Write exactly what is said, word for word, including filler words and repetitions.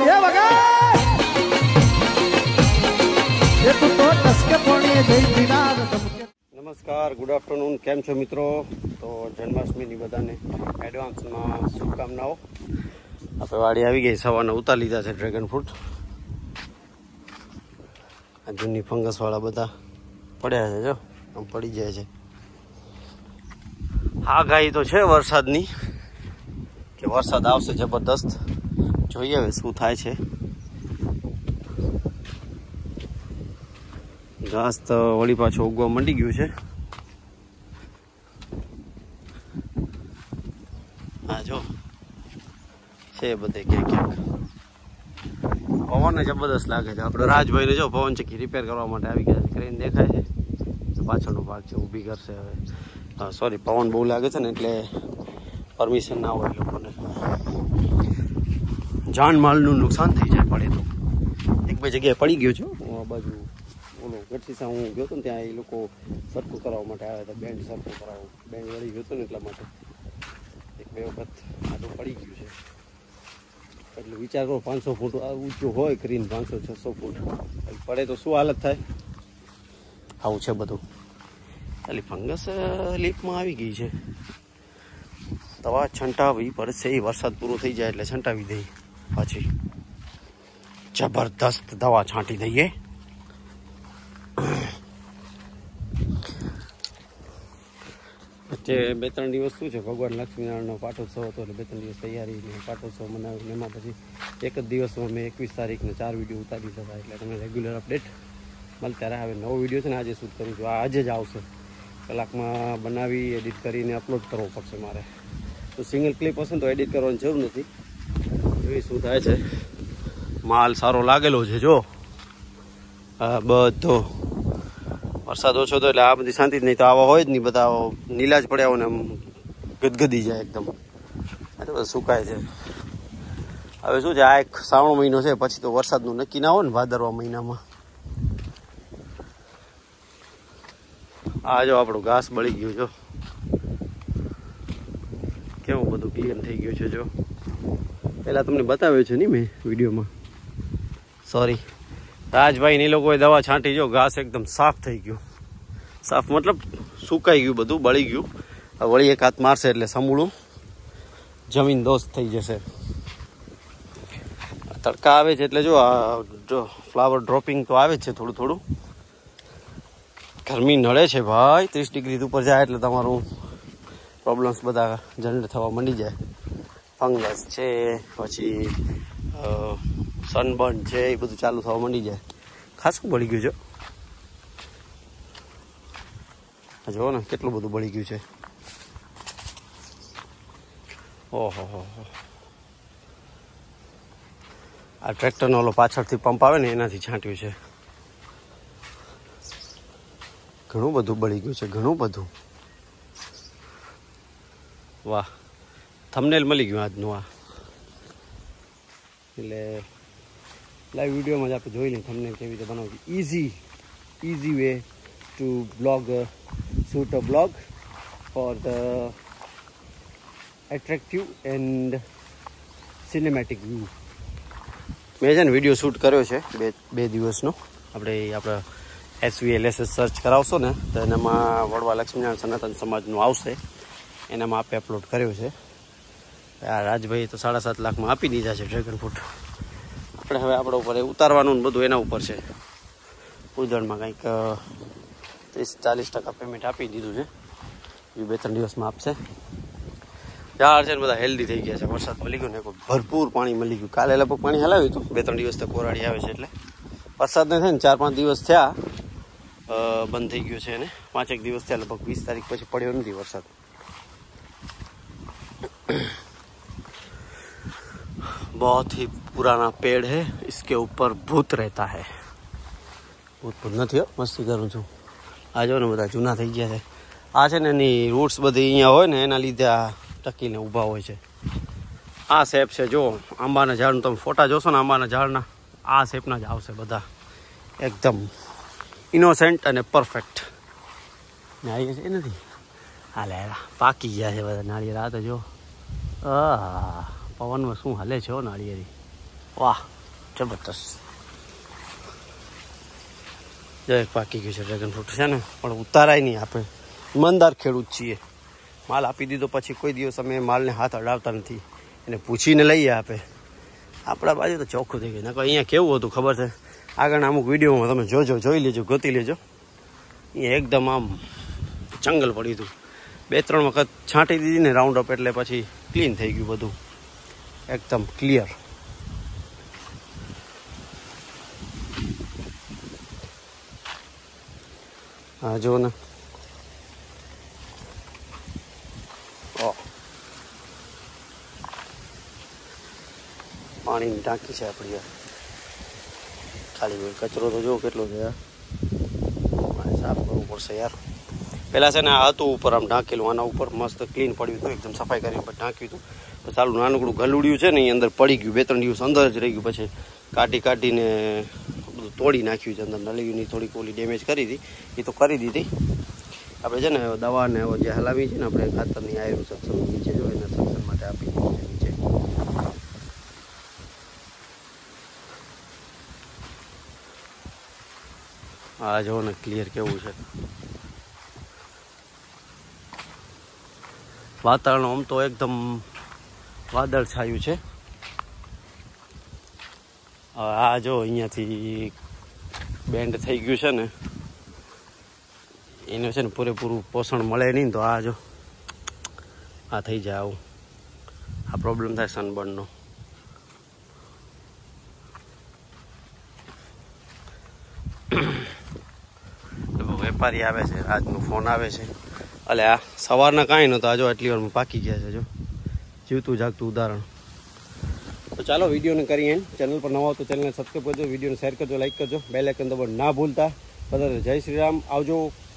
એ વગર એ તું તો ટસકે પોણી જઈ દિનાર નમસ્કાર, ગુડ આફ્ટરનૂન. કેમ છો મિત્રો? તો જન્માષ્ટમીની બધાને એડવાન્સમાં શુભકામનાઓ. આપણે વાડી આવી ગઈ, સવારના ઉતાર લીધા છે ડ્રેગન ફ્રૂટ. આ જૂની ફંગસવાળા બધા પડ્યા છે, જો આમ પડી જાય છે. આગાહી તો છે વરસાદની, કે વરસાદ આવશે જબરદસ્ત. જોઈએ હવે શું થાય છે. ઘાસ તો વળી પાછું ઉગવા માંડી ગયું છે. હા જો છે બધે ક્યાંક ક્યાંક. પવન જબરદસ્ત લાગે છે. આપણે રાજભાઈને જો પવન ચક્કી રિપેર કરવા માટે આવી ગયા છે. ક્રેન દેખાય છે, પાછળનો ભાગ છે, ઊભી કરશે હવે. હા સોરી, પવન બહુ લાગે છે ને એટલે પરમિશન ના હોય લોકોને. જાનમાલનું નુકસાન થઈ જાય પડે તો. એક બે જગ્યાએ પડી ગયો છું આ બાજુ. ઓલો ગઢસીસા હું ગયો હતો ને ત્યાં એ લોકો સરખું કરાવવા માટે આવ્યા હતા. બેન્ડ સરખું કરાવવું, બેન્ડ વળી ગયો હતો ને એટલા માટે એક બે વખત આટલું પડી ગયું છે. એટલે વિચાર કરો, પાંચસો ફૂટ ઊંચું હોય કરીને પાંચસો છસો ફૂટ પડે તો શું હાલત થાય. આવું છે બધું. ખાલી ફંગસ લીપમાં આવી ગઈ છે. દવા છંટાવી પડશે. એ વરસાદ પૂરો થઈ જાય એટલે છંટાવી દઈએ. પછી જબરદસ્ત દવા છાંટી દઈએ. વચ્ચે બે ત્રણ દિવસ શું છે, ભગવાન લક્ષ્મીનારાયણનો પાટોત્સવ હતો એટલે બે ત્રણ દિવસ તૈયારી પાટોત્સવ મનાવ્યો. એમાં પછી એક જ દિવસમાં મેં એકવીસ તારીખને ચાર વિડીયો ઉતારી દીધા. એટલે તમે રેગ્યુલર અપડેટ મળતા રહે. હવે નવો વિડીયો છે ને આજે શૂટ કરું છું. આ આજે જ આવશે. કલાકમાં બનાવી એડિટ કરીને અપલોડ કરવો પડશે મારે. તો સિંગલ ક્લિપ હશે ને તો એડિટ કરવાની જરૂર નથી. એવી શું થાય છે. માલ સારો લાગેલો છે જો. હા બધો વરસાદ ઓછો હતો એટલે આ બધી શાંતિ જ નહીં. તો આવા હોય જ નહીં, બધા નીલા જ પડ્યા હોય ને આમ ગદગદી જાય એકદમ. આ તો બધું સુકાય છે. હવે શું છે, આ એક શ્રાવણ મહિનો છે, પછી તો વરસાદનું નક્કી ના હોય ને ભાદરવા મહિનામાં. આ જો આપણું ઘાસ બળી ગયું જો. કેવું બધું ક્લિયર થઈ ગયું છે જો. પહેલાં તમને બતાવ્યું છે નહીં મેં વિડીયોમાં. સોરી, રાજભાઈ ને લોકોએ દવા છાંટી જો. ઘાસ એકદમ સાફ થઈ ગયું. સાફ મતલબ સુકાઈ ગયું, બધું બળી ગયું. વળી એક હાથ મારશે એટલે સમૂળું જમીન દોસ્ત થઈ જશે. તડકા આવે છે એટલે જો આ જો ફ્લાવર ડ્રોપિંગ તો આવે જ છે થોડું થોડું. ગરમી નડે છે ભાઈ. ત્રીસ ડિગ્રી ઉપર જાય એટલે તમારું પ્રોબ્લેમ્સ બધા જનરેટ થવા માંડી જાય. ફંગસ છે, પછી સનબર્ન છે, એ બધું ચાલુ થવા માંડી જાય. ખાસું બળી ગયું છે. જુઓ ને કેટલું બધું બળી ગયું છે. ઓહો હો. આ ટ્રેક્ટરનો ઓલો પાછળથી પંપ આવે ને એનાથી છાંટ્યું છે. ઘણું બધું બળી ગયું છે, ઘણું બધું. વાહ, થંબનેલ મળી ગયું આજનું. આ એટલે લાઈવ વિડીયોમાં જ આપણે જોઈ લઈએ થંબનેલ કેવી રીતે બનાવવું. Easy easy way to blog, shoot a blog for the attractive and cinematic view. મેં છે ને વિડીયો શૂટ કર્યો છે બે બે દિવસનો. આપણે આપણે એસવીએલએસએસ સર્ચ કરાવશો ને તો એનામાં વડવા લક્ષ્મીનારાયણ સનાતન સમાજનું આવશે. એનામાં આપણે અપલોડ કર્યો છે. આ રાજભાઈ તો સાડા સાત લાખમાં આપી દીધા છે ડ્રેગન ફ્રૂટ. આપણે હવે આપણા ઉપર ઉતારવાનું ને બધું એના ઉપર છે. ઉદળમાં કંઈક ત્રીસ ચાલીસ ટકા પેમેન્ટ આપી દીધું છે. એ બે ત્રણ દિવસમાં આપશે. ઝાડ છે ને બધા હેલ્ધી થઈ ગયા છે. વરસાદ મળી ગયો ને ભરપૂર પાણી મળી ગયું. કાલે લગભગ પાણી હલાવ્યું હતું. બે ત્રણ દિવસ તો કોરાડી આવે છે એટલે વરસાદ ને થાય ને ચાર પાંચ દિવસ થયા બંધ થઈ ગયું છે. એને પાંચેક દિવસ થયા, લગભગ વીસ તારીખ પછી પડ્યો નથી વરસાદ. बहुत ही पुराना पेड़ है, इसके ऊपर भूत रहता है. ભૂત ભૂત નથી, મસ્તી કરું છું. આ જો ને બધા જૂના થઈ ગયા છે. આ છે ને એની રૂટ્સ બધી અહીંયા હોય ને એના લીધે આ ટકીને ઊભા હોય છે. આ શેપ છે જો. આંબાના ઝાડનું તમે ફોટા જોશો ને આંબાના ઝાડના, આ શેપના જ આવશે બધા. એકદમ ઇનોસેન્ટ અને પરફેક્ટ. નાળિયેર છે નથી. હાલે પાકી ગયા છે બધા નાળિયેર. આ તો જો આ પવનમાં શું હાલે છે નાળિયેરી. વાહ જબરદસ્ત. એક પાકી ગયું છે ડ્રેગન ફ્રૂટ છે ને, પણ ઉતારાય નહીં. આપણે ઈમાનદાર ખેડૂત છીએ. માલ આપી દીધો પછી કોઈ દિવસ અમે માલને હાથ અડાવતા નથી, એને પૂછીને લઈએ આપે. આપણા બાજુ તો ચોખ્ખું થઈ ગયું. નકર અહીંયા કેવું હતું ખબર છે, આગળના અમુક વિડીયોમાં તમે જોજો, જોઈ લેજો, ગોતી લેજો. અહીંયા એકદમ આમ જંગલ પડ્યું હતું. બે ત્રણ વખત છાંટી દીધી ને રાઉન્ડ અપ, એટલે પછી ક્લીન થઈ ગયું બધું, એકદમ ક્લિયર. હા જો ને, પાણીની ટાંકી છે આપણી યાર. ખાલી હોય કચરો તો જો કેટલો છે યાર, સાફ કરવું પડશે યાર. પહેલાં છે ને આ હતું ઉપર આમ ઢાંકેલું, આના ઉપર મસ્ત ક્લીન પડ્યું હતું, એકદમ સફાઈ કરીને પછી ઢાંક્યું હતું. પછી ચાલુ નાનકડું ગલુડિયું છે ને એ અંદર પડી ગયું, બે ત્રણ દિવસ અંદર જ રહી ગયું. પછી કાઢી કાઢીને બધું તોડી નાખ્યું છે. અંદર નળીની થોડીક ઓલી ડેમેજ કરી હતી, એ તો કરી દીધી. આપણે છે ને દવાને જે હલાવી છે ને આપણે ખાતરની આયરું સક્ષમ નીચે જો એના સક્ષમ માટે આપી દીધું છે નીચે. હા જો ને ક્લિયર કેવું છે વાતાવરણ. આમ તો એકદમ વાદળ છાયું છે. આ જો અહીંયાથી બેન્ડ થઈ ગયું છે ને, એને છે ને પૂરેપૂરું પોષણ મળે નહીં, તો આ જો આ થઈ જાય આવું, આ પ્રોબ્લેમ થાય સનબર્નનો. વેપારી આવે છે, આજનો ફોન આવે છે. એટલે આ સવારના કાંઈ નહોતો, આ જો આટલી વારમાં પાકી ગયા છે. જો જીવતું જાગતું ઉદાહરણ. તો ચાલો વિડીયોને કરીએ. ચેનલ પર નવા હો તો ચેનલને સબસ્ક્રાઈબ કરજો, વિડીયોને શેર કરજો, લાઈક કરજો, બેલ આઇકન દબાવવાનું ના ભૂલતા. બધા જય શ્રી રામ, આવજો.